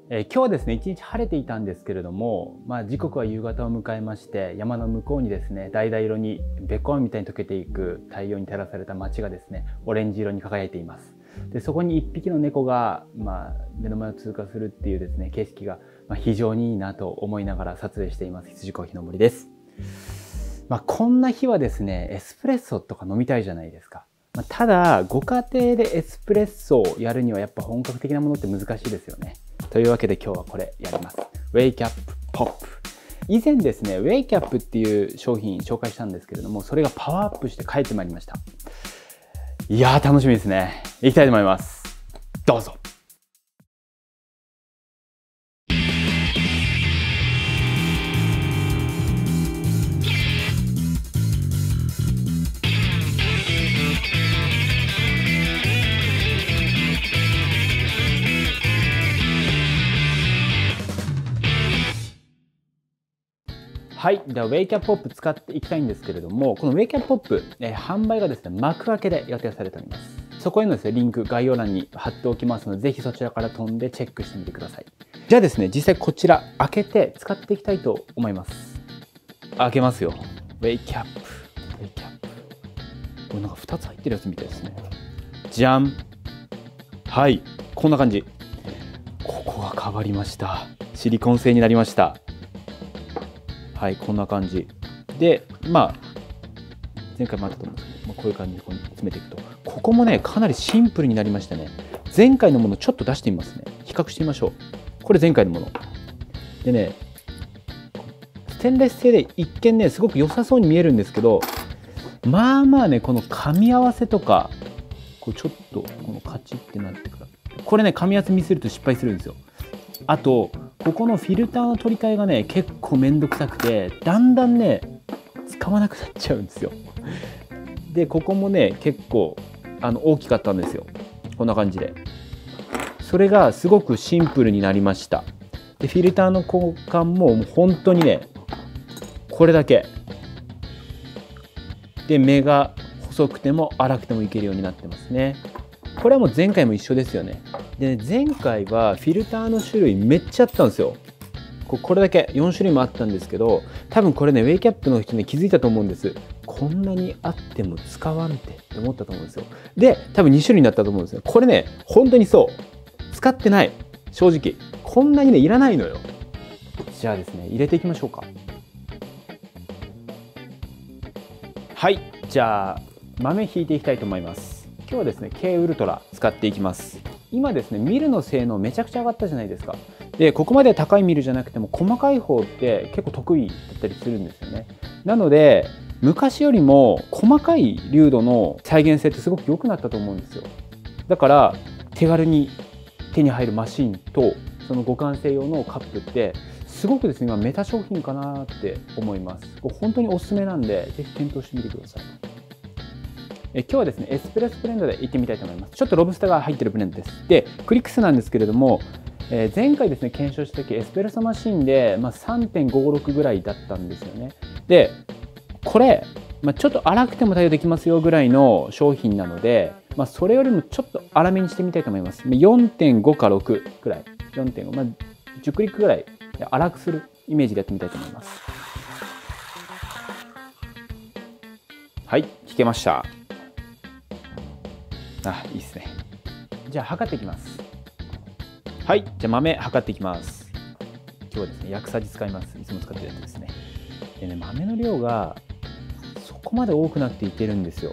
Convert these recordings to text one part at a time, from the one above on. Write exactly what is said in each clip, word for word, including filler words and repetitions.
えー、今日はですね、一日晴れていたんですけれども、まあ、時刻は夕方を迎えまして、山の向こうにですね、橙色にべっこうみたいに溶けていく太陽に照らされた街がですね、オレンジ色に輝いています。で、そこに一匹の猫が、まあ、目の前を通過するっていうですね、景色が、まあ、非常にいいなと思いながら撮影しています。羊コーヒーの森です。まあ、こんな日はですね、エスプレッソとか飲みたいじゃないですか。まあ、ただ、ご家庭でエスプレッソをやるにはやっぱ本格的なものって難しいですよね。というわけで今日はこれやります。ウェイキャップポップ。以前ですね、ウェイキャップっていう商品紹介したんですけれども、それがパワーアップして帰ってまいりました。いやー楽しみですね。いきたいと思います。どうぞ。はい、ではウェイキャップポップ使っていきたいんですけれども、このウェイキャップポップ、えー、販売がですね、幕開けで予定されております。そこへのですね、リンク概要欄に貼っておきますので、ぜひそちらから飛んでチェックしてみてください。じゃあですね、実際こちら開けて使っていきたいと思います。開けますよ。ウェイキャップ、ウェイキャップ。これなんかふたつ入ってるやつみたいですね。じゃん。はい、こんな感じ。ここが変わりました。シリコン製になりました。はい、こんな感じで、まあ前回もあったと思うんですけど、まあ、こういう感じでこう詰めていくと、ここもねかなりシンプルになりましたね。前回のものちょっと出してみますね。比較してみましょう。これ前回のものでね、ステンレス製で一見ねすごく良さそうに見えるんですけど、まあまあねこの噛み合わせとか、こうちょっとこのカチッってなってから、これね噛み合わせミスると失敗するんですよ。あとここのフィルターの取り替えがね結構めんどくさくて、だんだんね使わなくなっちゃうんですよ。でここもね結構あの大きかったんですよ。こんな感じで、それがすごくシンプルになりました。でフィルターの交換ももう本当にねこれだけで、目が細くても粗くてもいけるようになってますね。これはもう前回も一緒ですよね。で前回はフィルターの種類めっちゃあったんですよ。これだけよん種類もあったんですけど、多分これねウェイキャップの人ね気づいたと思うんです。こんなにあっても使わんてって思ったと思うんですよ。で多分に種類になったと思うんですよ。これね本当にそう使ってない。正直こんなにねいらないのよ。じゃあですね入れていきましょうか。はい、じゃあ豆ひいていきたいと思います。今日はですね K ウルトラ使っていきます。今ですねミルの性能めちゃくちゃ上がったじゃないですか。でここまで高いミルじゃなくても細かい方って結構得意だったりするんですよね。なので昔よりも細かい粒度の再現性ってすごく良くなったと思うんですよ。だから手軽に手に入るマシンとその互換性用のカップってすごくですね今メタ商品かなって思います。これ本当におすすめなんでぜひ検討してみてください。え今日はですねエスプレッソブレンドでいってみたいと思います。ちょっとロブスターが入ってるブレンドです。でクリックスなんですけれども、えー、前回ですね検証した時エスプレッソマシンで、まあ、さんてんごごろく ぐらいだったんですよね。でこれ、まあ、ちょっと粗くても対応できますよぐらいの商品なので、まあ、それよりもちょっと粗めにしてみたいと思います。よんてんごかろくぐらい、よんてんご、まあ、じゅうクリックぐらい粗くするイメージでやってみたいと思います。はい、引けました。あ、いいですね。じゃあ測っていきます。はい、じゃあ豆測っていきます。今日はですね薬さじ使います。いつも使ってるやつですね。でね豆の量がそこまで多くなっていけるんですよ。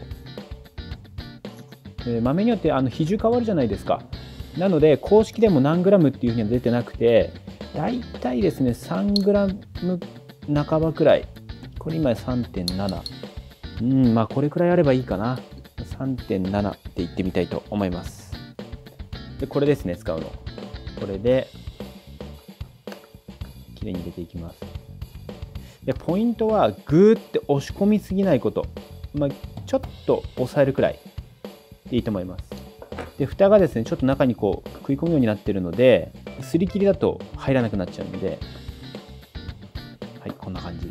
で豆によってあの比重変わるじゃないですか。なので公式でも何グラムっていうふうには出てなくて、だいたいですねさんグラム半ばくらい。これ今 さんてんなな。うんまあこれくらいあればいいかな。さんてんなな って言ってみたいと思います。でこれですね使うの。これできれいに入れていきます。でポイントはグーって押し込みすぎないこと、まあ、ちょっと押さえるくらいでいいと思います。で蓋がですねちょっと中にこう食い込むようになっているので、すり切りだと入らなくなっちゃうので、はいこんな感じ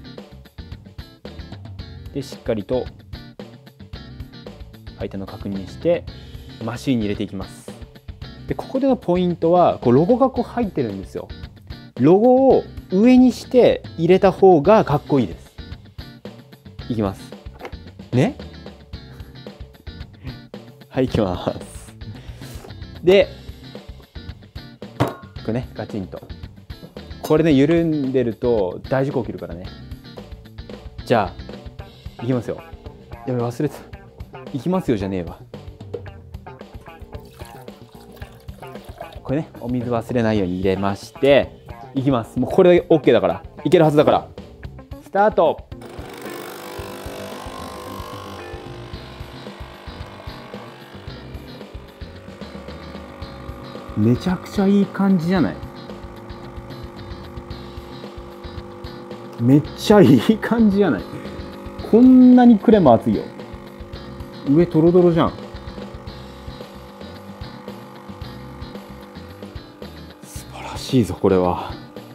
でしっかりと相手の確認してマシンに入れていきます。 でここでのポイントはこうロゴがこう入ってるんですよ。ロゴを上にして入れた方がかっこいいです。いきますね。はい、いきます。でこれね、ガチンとこれね、緩んでると大事故起きるからね。じゃあいきますよ。やべ、忘れてた。いきますよじゃねえわ。これね、お水忘れないように入れましていきます。もうこれで OK だから、いけるはずだから。スタート。めちゃくちゃいい感じじゃない？めっちゃいい感じじゃない？こんなにクレーム熱いよ。上トロトロじゃん。素晴らしいぞこれは。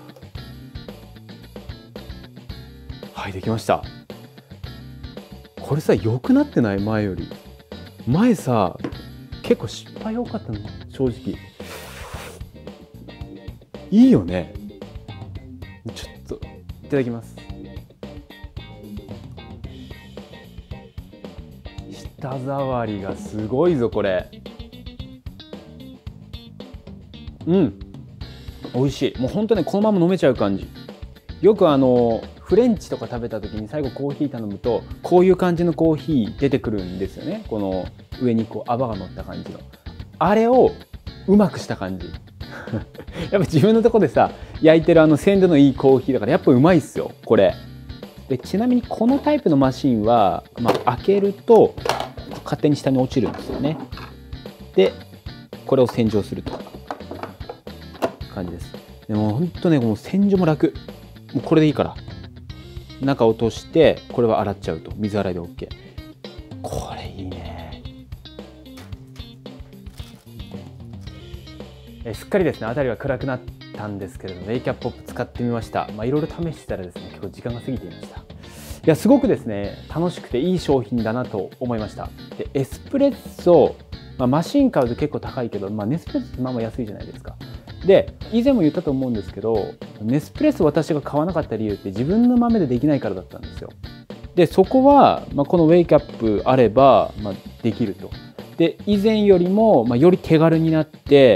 はい、できました。これさ、良くなってない？前より。前さ、結構失敗多かったの、正直。いいよね。ちょっといただきます。舌触りがすごいぞこれ。うん、美味しい。もうほんとね、このまま飲めちゃう感じ。よくあのフレンチとか食べた時に最後コーヒー頼むとこういう感じのコーヒー出てくるんですよね。この上にこう泡が乗った感じの、あれをうまくした感じ。やっぱ自分のとこでさ焼いてるあの鮮度のいいコーヒーだからやっぱうまいっすよこれ。でちなみにこのタイプのマシンは、まあ、開けると勝手に下に落ちるんですよね。でこれを洗浄すると感じです。でもほんとね、もう洗浄も楽。もうこれでいいから中落としてこれは洗っちゃうと、水洗いで OK。 これいいね。えすっかりですね、辺りは暗くなったんですけれども、ウェイキャップポップ使ってみました。まあいろいろ試してたらですね、結構時間が過ぎていました。いやすごくですね、楽しくていい商品だなと思いました。でエスプレッソ、まあ、マシン買うと結構高いけど、まあ、ネスプレッソってまあまあ安いじゃないですか。で以前も言ったと思うんですけど、ネスプレッソ私が買わなかった理由って自分の豆でできないからだったんですよ。でそこは、まあ、このウェイキャップあれば、まあ、できると。で以前よりも、まあ、より手軽になって、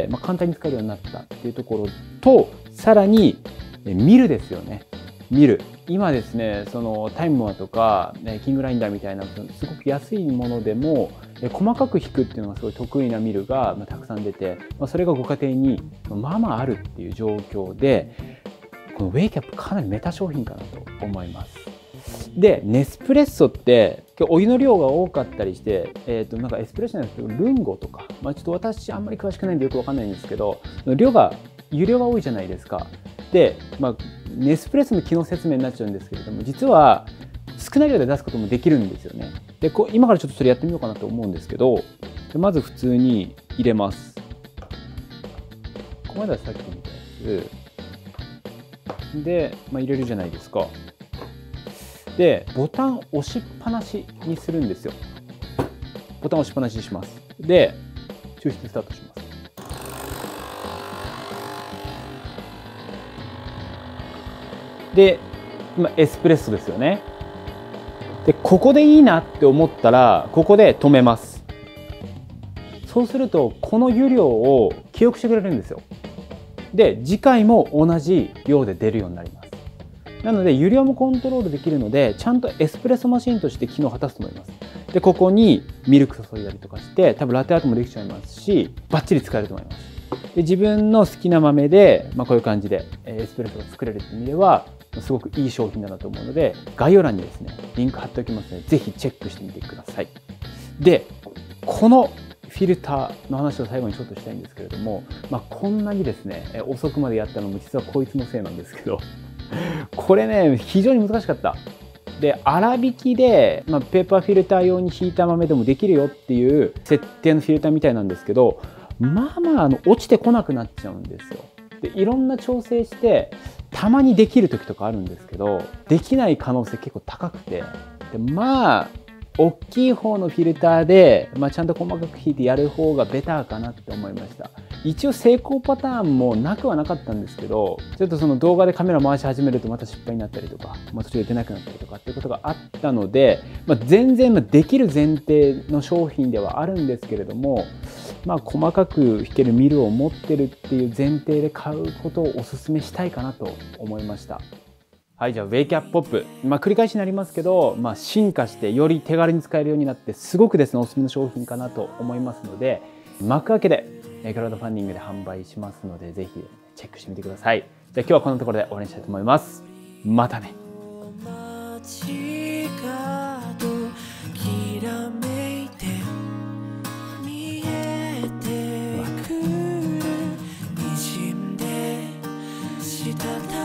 まあ、簡単に使えるようになったっていうところと、さらにミルですよね。ミル今ですね、そのタイムモアとか、ね、キングラインダーみたいなすごく安いものでも細かく引くっていうのがすごい得意なミルがたくさん出て、まあ、それがご家庭にまあまああるっていう状況で、このウェイキャップかなりメタ商品かなと思います。でネスプレッソってお湯の量が多かったりして、えー、となんかエスプレッソじゃなくてルンゴとか、まあ、ちょっと私あんまり詳しくないんでよくわかんないんですけど、量が湯量が多いじゃないですか。で、まあ、ネスプレッソの機能説明になっちゃうんですけれども、実は少ない量で出すこともできるんですよね。でこう今からちょっとそれやってみようかなと思うんですけど、でまず普通に入れます。ここまではさっきみたいなやつで、まあ、入れるじゃないですか。でボタン押しっぱなしにするんですよ。ボタン押しっぱなしにします。で抽出スタートします。で今エスプレッソですよね。でここでいいなって思ったらここで止めます。そうするとこの湯量を記憶してくれるんですよ。で次回も同じ量で出るようになります。なので湯量もコントロールできるので、ちゃんとエスプレッソマシンとして機能を果たすと思います。でここにミルク注いだりとかして多分ラテアートもできちゃいますし、バッチリ使えると思います。で自分の好きな豆で、まあ、こういう感じでエスプレッソが作れるっていう意味ではすごくいい商品だなと思うので、概要欄にですねリンク貼っておきますので、ぜひチェックしてみてください。でこのフィルターの話を最後にちょっとしたいんですけれども、まあ、こんなにですね遅くまでやったのも実はこいつのせいなんですけどこれね非常に難しかった。で粗挽きで、まあ、ペーパーフィルター用に引いた豆でもできるよっていう設定のフィルターみたいなんですけど、まあまああの落ちてこなくなっちゃうんですよ。でいろんな調整してたまにできる時とかあるんですけど、できない可能性結構高くて、でまあ大きい方のフィルターで、まあ、ちゃんと細かく引いてやる方がベターかなって思いました。 一応成功パターンもなくはなかったんですけど、ちょっとその動画でカメラ回し始めるとまた失敗になったりとか、まあ、途中で出なくなったりとかっていうことがあったので、まあ、全然できる前提の商品ではあるんですけれども、まあ、細かく弾けるミルを持ってるっていう前提で買うことをお勧めしたいかなと思いました。はい、じゃあウェイキャップポップ、まあ、繰り返しになりますけど、まあ、進化してより手軽に使えるようになってすごくですねおすすめの商品かなと思いますので、幕開けでクラウドファンディングで販売しますので、ぜひチェックしてみてください。じゃあ今日はこんなところで終わりにしたいと思います。またね。 した